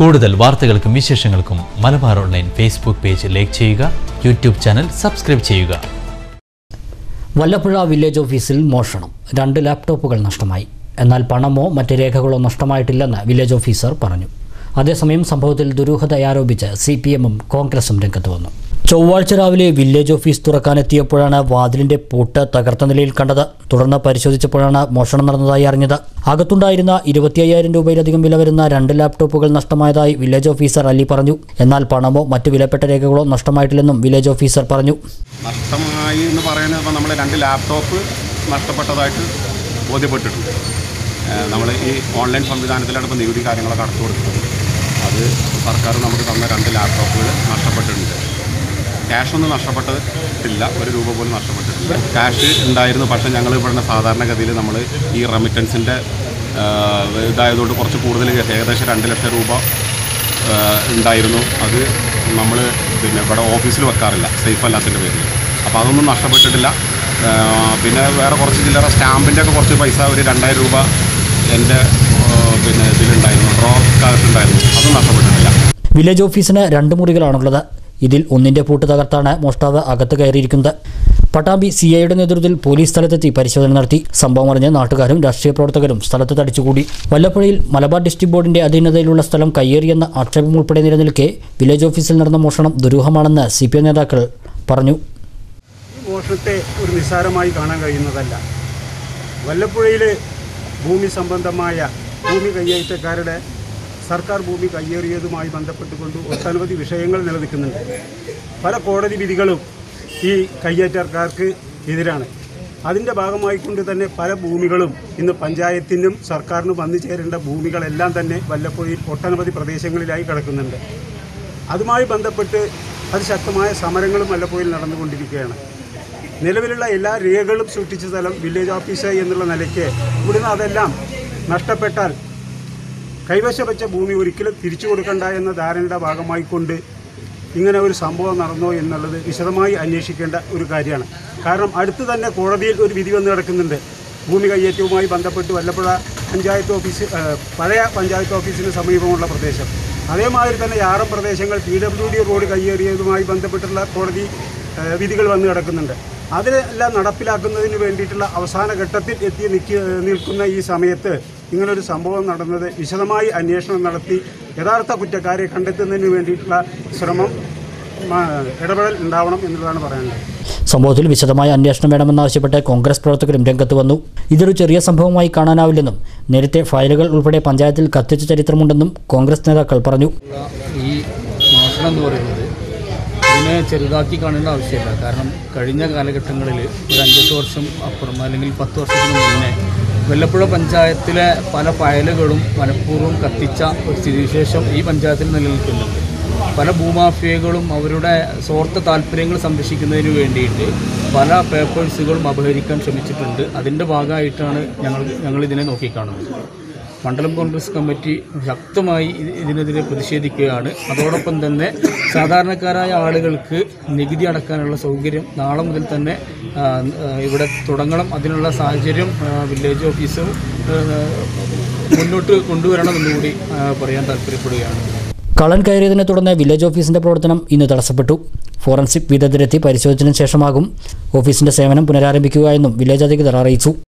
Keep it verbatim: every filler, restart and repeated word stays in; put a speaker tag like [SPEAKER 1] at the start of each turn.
[SPEAKER 1] കൂടുതൽ വാർത്തകൾക്കും വിശേഷങ്ങൾക്കും Malabar online Facebook page like ചെയ്യുക, യൂട്യൂബ് ചാനൽ സബ്സ്ക്രൈബ് ചെയ്യുക.
[SPEAKER 2] വല്ലപ്പുഴ വില്ലേജ് ഓഫീസിൽ മോഷണം, രണ്ട് ലാപ്ടോപ്പുകൾ നഷ്ടമായി. എന്നാൽ പണമോ മറ്റ് രേഖകളോ നഷ്ടമായിട്ടില്ലെന്ന് വില്ലേജ് ഓഫീസർ പറഞ്ഞു. അതേസമയം സംഭവത്തിൽ ദുരൂഹതയാരോപിച്ച് സി പി എമ്മും കോൺഗ്രസും രംഗത്ത് വന്നു. ചൊവ്വാഴ്ച രാവിലെ വില്ലേജ് ഓഫീസ് തുറക്കാനെത്തിയപ്പോഴാണ് വാതിലിന്റെ പൂട്ട് തകർത്ത നിലയിൽ കണ്ടത്. തുടർന്ന് പരിശോധിച്ചപ്പോഴാണ് മോഷണം നടന്നതായി അറിഞ്ഞത്. അകത്തുണ്ടായിരുന്ന ഇരുപത്തി അയ്യായിരം രൂപയിലധികം വില വരുന്ന രണ്ട് ലാപ്ടോപ്പുകൾ നഷ്ടമായതായി വില്ലേജ് ഓഫീസർ അലി പറഞ്ഞു. എന്നാൽ പണമോ മറ്റ് വിലപ്പെട്ട രേഖകളോ നഷ്ടമായിട്ടില്ലെന്നും വില്ലേജ് ഓഫീസർ പറഞ്ഞു.
[SPEAKER 3] നഷ്ടമായി എന്ന് പറയുന്നത് നമ്മൾ രണ്ട് ലാപ്ടോപ്പ് നഷ്ടപ്പെട്ടതായിട്ട് ബോധ്യപ്പെട്ടിട്ടുണ്ട്. നമ്മൾ ഈ ഓൺലൈൻ സംവിധാനത്തിലാണ് ഇപ്പോൾ നികുതി കാര്യങ്ങളൊക്കെ അടച്ചു കൊടുക്കുന്നത്. അത് സർക്കാർ നമുക്ക് തന്ന രണ്ട് ലാപ്ടോപ്പുകൾ നഷ്ടപ്പെട്ടിട്ടുണ്ട്. ക്യാഷൊന്നും നഷ്ടപ്പെട്ടിട്ടില്ല, ഒരു രൂപ പോലും നഷ്ടപ്പെട്ടിട്ടില്ല. ക്യാഷ് ഉണ്ടായിരുന്നു, പക്ഷേ ഞങ്ങൾ ഇവിടെ സാധാരണഗതിയിൽ നമ്മൾ ഈ റെമിറ്റൻസിൻ്റെ ഇതായതുകൊണ്ട് കുറച്ച് കൂടുതൽ ഏകദേശം രണ്ട് ലക്ഷം രൂപ ഉണ്ടായിരുന്നു. അത് നമ്മൾ പിന്നെ ഇവിടെ ഓഫീസിൽ വെക്കാറില്ല, സേഫ് അല്ലാത്തതിൻ്റെ പേരിൽ. അപ്പോൾ അതൊന്നും നഷ്ടപ്പെട്ടിട്ടില്ല. പിന്നെ വേറെ കുറച്ച് ചില്ലറ സ്റ്റാമ്പിൻ്റെ ഒക്കെ കുറച്ച് പൈസ, ഒരു രണ്ടായിരം രൂപ എൻ്റെ പിന്നെ ഇതിലുണ്ടായിരുന്നു, ഡ്രോ കാലത്തുണ്ടായിരുന്നു, അതും നഷ്ടപ്പെട്ടിട്ടില്ല.
[SPEAKER 2] വില്ലേജ് ഓഫീസിന് രണ്ട് മുറികളാണുള്ളത്. ഇതിൽ ഒന്നിന്റെ പൂട്ട് തകർത്താണ് മോഷ്ടാവ് അകത്ത് കയറിയിരിക്കുന്നത്. പട്ടാമ്പി സി ഐയുടെ നേതൃത്വത്തിൽ പോലീസ് സ്ഥലത്തെത്തി പരിശോധന നടത്തി. സംഭവം അറിഞ്ഞ് നാട്ടുകാരും രാഷ്ട്രീയ പ്രവർത്തകരും സ്ഥലത്ത് തടിച്ചുകൂടി. വല്ലപ്പുഴയിൽ മലബാർ ഡിസ്ട്രിക്ട് ബോർഡിന്റെ അധീനതയിലുള്ള സ്ഥലം കയ്യേറിയെന്ന ആക്ഷേപം ഉൾപ്പെടെ നിലനിൽക്കെ വില്ലേജ് ഓഫീസിൽ നടന്ന മോഷണം ദുരൂഹമാണെന്ന് സി പി എം നേതാക്കൾ പറഞ്ഞു.
[SPEAKER 4] ഈ മോഷണത്തെ ഒരു നിസ്സാരമായി കാണാൻ കഴിയുന്നതല്ല. വല്ലപ്പുഴയിലെ ഭൂമി സംബന്ധമായ ഭൂമി കയ്യേറ്റക്കാരുടെ സർക്കാർ ഭൂമി കയ്യേറിയതുമായി ബന്ധപ്പെട്ടുകൊണ്ട് ഒട്ടനവധി വിഷയങ്ങൾ നിലനിൽക്കുന്നുണ്ട്. പല കോടതി വിധികളും ഈ കയ്യേറ്റക്കാർക്ക് എതിരാണ്. അതിൻ്റെ ഭാഗമായിക്കൊണ്ട് തന്നെ പല ഭൂമികളും ഇന്ന് പഞ്ചായത്തിനും സർക്കാരിനും വന്നു ചേരേണ്ട ഭൂമികളെല്ലാം തന്നെ വല്ലപ്പുഴയിൽ ഒട്ടനവധി പ്രദേശങ്ങളിലായി കിടക്കുന്നുണ്ട്. അതുമായി ബന്ധപ്പെട്ട് അതിശക്തമായ സമരങ്ങളും വല്ലപ്പുഴയിൽ നടന്നുകൊണ്ടിരിക്കുകയാണ്. നിലവിലുള്ള എല്ലാ രേഖകളും സൂക്ഷിച്ച സ്ഥലം വില്ലേജ് ഓഫീസ് എന്നുള്ള നിലയ്ക്ക് ഇവിടുന്ന് അതെല്ലാം നഷ്ടപ്പെട്ടാൽ കൈവശം വെച്ച ഭൂമി ഒരിക്കലും തിരിച്ചു കൊടുക്കണ്ട എന്ന ധാരണയുടെ ഭാഗമായിക്കൊണ്ട് ഇങ്ങനെ ഒരു സംഭവം നടന്നോ എന്നുള്ളത് വിശദമായി അന്വേഷിക്കേണ്ട ഒരു കാര്യമാണ്. കാരണം അടുത്ത് തന്നെ കോടതിയിൽ ഒരു വിധി വന്ന് കിടക്കുന്നുണ്ട്. ഭൂമി കയ്യേറ്റവുമായി ബന്ധപ്പെട്ട് വല്ലപ്പുഴ പഞ്ചായത്ത് ഓഫീസ്, പഴയ പഞ്ചായത്ത് ഓഫീസിന് സമീപമുള്ള പ്രദേശം, അതേമാതിരി തന്നെ യാറം പ്രദേശങ്ങൾ പി ഡബ്ല്യു ഡി റോഡ് കയ്യേറിയതുമായി ബന്ധപ്പെട്ടുള്ള കോടതി വിധികൾ വന്ന് കിടക്കുന്നുണ്ട്. അതിനെല്ലാം നടപ്പിലാക്കുന്നതിന് വേണ്ടിയിട്ടുള്ള അവസാന ഘട്ടത്തിൽ എത്തി നിൽക്കി നിൽക്കുന്ന ഈ സമയത്ത് ഇങ്ങനൊരു സംഭവം നടന്നത് വിശദമായി അന്വേഷണം നടത്തി യഥാർത്ഥ കുറ്റക്കാരെ കണ്ടെത്തുന്നതിന് വേണ്ടിയിട്ടുള്ള ശ്രമം, ഇടപെടൽ ഉണ്ടാവണം എന്നുള്ളതാണ് പറയാനുള്ളത്.
[SPEAKER 2] സംഭവത്തിൽ വിശദമായ അന്വേഷണം വേണമെന്നാവശ്യപ്പെട്ട് കോൺഗ്രസ് പ്രവർത്തകരും രംഗത്ത് വന്നു. ഇതൊരു ചെറിയ സംഭവമായി കാണാനാവില്ലെന്നും നേരത്തെ ഫയലുകൾ ഉൾപ്പെടെ പഞ്ചായത്തിൽ കത്തിച്ച ചരിത്രമുണ്ടെന്നും കോൺഗ്രസ് നേതാക്കൾ പറഞ്ഞു.
[SPEAKER 5] ഈ മോഷണം എന്ന് പറയുന്നത് ഇതിനെ ചെറുതാക്കി കാണേണ്ട ആവശ്യമില്ല. കാരണം കഴിഞ്ഞ കാലഘട്ടങ്ങളിൽ ഒരു അഞ്ചെട്ട് വർഷം അപ്പുറം അല്ലെങ്കിൽ പത്ത് വർഷത്തിന് മുന്നേ വല്ലപ്പുഴ പഞ്ചായത്തിലെ പല ഫയലുകളും മനഃപൂർവ്വം കത്തിച്ച ഒരു സ്ഥിതിവിശേഷം ഈ പഞ്ചായത്തിൽ നിലനിൽക്കുന്നുണ്ട്. പല ഭൂമാഫിയകളും അവരുടെ സ്വാർത്ഥ താല്പര്യങ്ങൾ സംരക്ഷിക്കുന്നതിന് വേണ്ടിയിട്ട് പല പേപ്പേഴ്സുകളും അപഹരിക്കാൻ ശ്രമിച്ചിട്ടുണ്ട്. അതിൻ്റെ ഭാഗമായിട്ടാണ് ഞങ്ങൾ ഞങ്ങളിതിനെ നോക്കിക്കാണുന്നത്. മണ്ഡലം കോൺഗ്രസ് കമ്മിറ്റി ശക്തമായി ഇതിനെതിരെ പ്രതിഷേധിക്കുകയാണ്. അതോടൊപ്പം തന്നെ സാധാരണക്കാരായ ആളുകൾക്ക് നികുതി അടക്കാനുള്ള സൗകര്യം നാളെ മുതൽ തന്നെ ഇവിടെ തുടങ്ങണം. അതിനുള്ള സാഹചര്യം വില്ലേജ് ഓഫീസർ മുന്നോട്ട് കൊണ്ടുവരണമെന്നുകൂടി പറയാൻ താല്പര്യപ്പെടുകയാണ്.
[SPEAKER 2] കള്ളൻ കയറിയതിനെ തുടർന്ന് വില്ലേജ് ഓഫീസിന്റെ പ്രവർത്തനം ഇന്ന് തടസ്സപ്പെട്ടു. ഫോറൻസിക് വിദഗ്ധരെത്തി പരിശോധിച്ചതിനു ശേഷമാകും ഓഫീസിന്റെ സേവനം പുനരാരംഭിക്കുക എന്നും വില്ലേജ് അധികൃതർ അറിയിച്ചു.